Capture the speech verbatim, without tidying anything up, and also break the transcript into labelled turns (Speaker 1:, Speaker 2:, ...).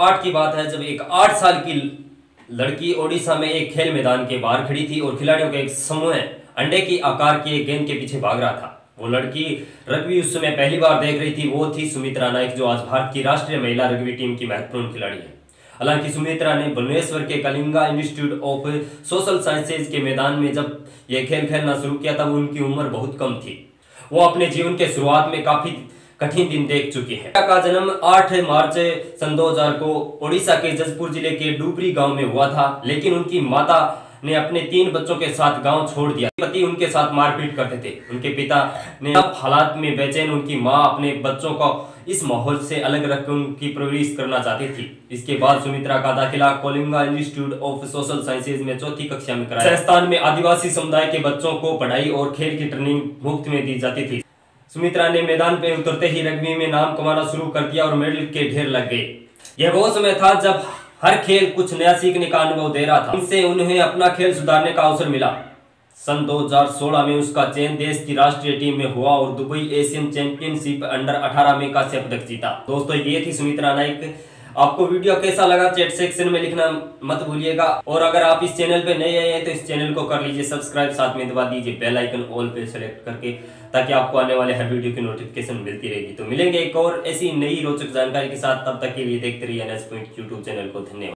Speaker 1: आठ की बात है, जब एक आठ साल की लड़की ओडिशा में एक खेल मैदान के बाहर खड़ी थी और खिलाड़ियों का एक समूह अंडे की आकार की एक गेंद के पीछे भाग रहा था। वो लड़की रग्बी उस समय पहली बार देख रही थी। वो थी सुमित्रा नायक, जो आज भारत की राष्ट्रीय महिला रग्बी टीम की महत्वपूर्ण खिलाड़ी है। हालांकि सुमित्रा ने भुवनेश्वर के Kalinga Institute of Social Sciences के मैदान में जब यह खेल खेलना शुरू किया तब उनकी उम्र बहुत कम थी। वो अपने जीवन के शुरुआत में काफी कठिन दिन देख चुकी है। का जन्म आठ मार्च सन दो हज़ार को ओडिशा के जजपुर जिले के डुबरी गांव में हुआ था, लेकिन उनकी माता ने अपने तीन बच्चों के साथ गांव छोड़ दिया। पति उनके साथ मारपीट करते थे। उनके पिता ने अब हालात में बेचैन उनकी मां अपने बच्चों को इस माहौल से अलग रखकर उनकी परवरिश करना चाहती थी। इसके बाद सुमित्रा का दाखिला Kalinga Institute of Social Sciences में चौथी कक्षा में कराया। संस्थान में आदिवासी समुदाय के बच्चों को पढ़ाई और खेल की ट्रेनिंग मुफ्त में दी जाती थी। सुमित्रा ने मैदान पे उतरते ही रग्बी में नाम कमाना शुरू कर दिया और मेडल के ढेर लग गए। यह वो समय था जब हर खेल कुछ नया सीखने का अनुभव दे रहा था। इनसे उन्हें अपना खेल सुधारने का अवसर मिला। सन दो हज़ार सोलह में उसका चयन देश की राष्ट्रीय टीम में हुआ और दुबई एशियन चैंपियनशिप अंडर अठारह में कांस्य पदक जीता। दोस्तों, ये थी सुमित्रा नायक। आपको वीडियो कैसा लगा चैट सेक्शन में लिखना मत भूलिएगा। और अगर आप इस चैनल पे नए आए हैं तो इस चैनल को कर लीजिए सब्सक्राइब, साथ में दबा दीजिए बेल आइकन ऑल पे सेलेक्ट करके, ताकि आपको आने वाले हर वीडियो की नोटिफिकेशन मिलती रहेगी। तो मिलेंगे एक और ऐसी नई रोचक जानकारी के साथ। तब तक के लिए देखते रहिए एनएस पॉइंट यूट्यूब चैनल को। धन्यवाद।